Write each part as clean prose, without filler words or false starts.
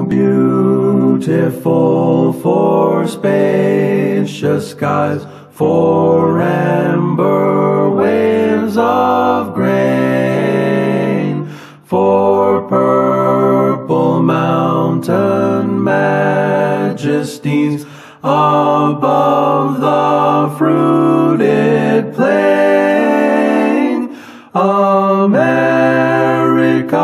beautiful for spacious skies, for amber waves of grain, for purple mountain majesties above the fruited plain. America,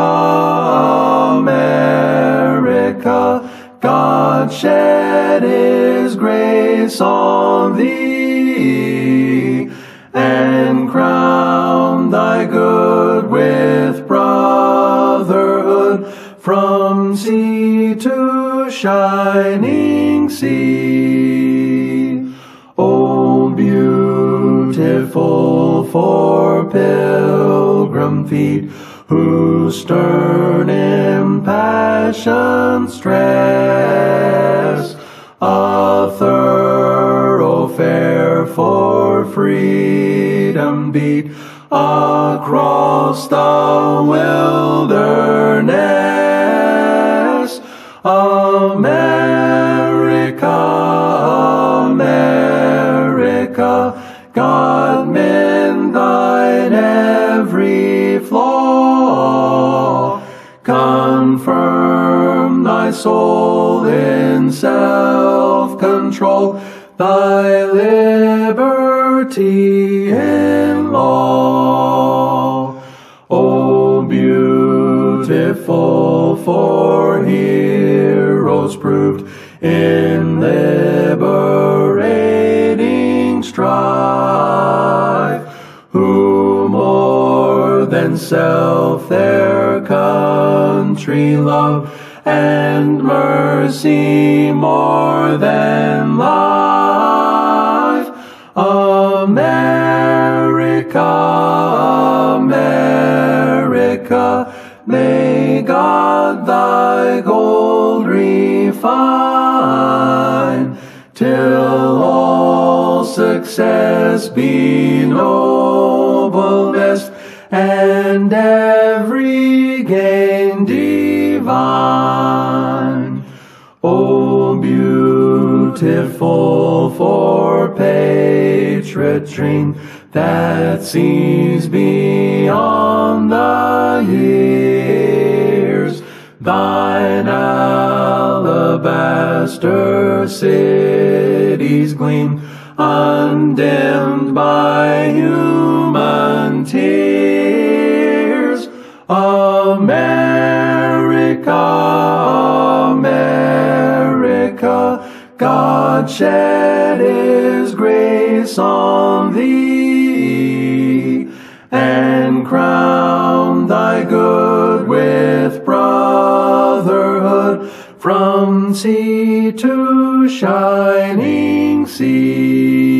America, God shed His grace on thee, and crown thy good with brotherhood from sea to shining sea. O beautiful for pilgrim feet, whose stern impassioned stress a thoroughfare for freedom beat across the wilderness. America, America, God mend thine every flaw, confirm thy soul in self-control, thy liberty in law. O beautiful for heroes proved in liberating strife, who more than self their country love, and mercy more than life. America, America, may God thy gold refine, till all success be noblest, and every gain divine. O beautiful for patriot that sees beyond the years, thine alabaster cities gleam, undimmed by human tears. America, America, God shed His grace on thee, and crown thy good with brotherhood, from sea to shining sea.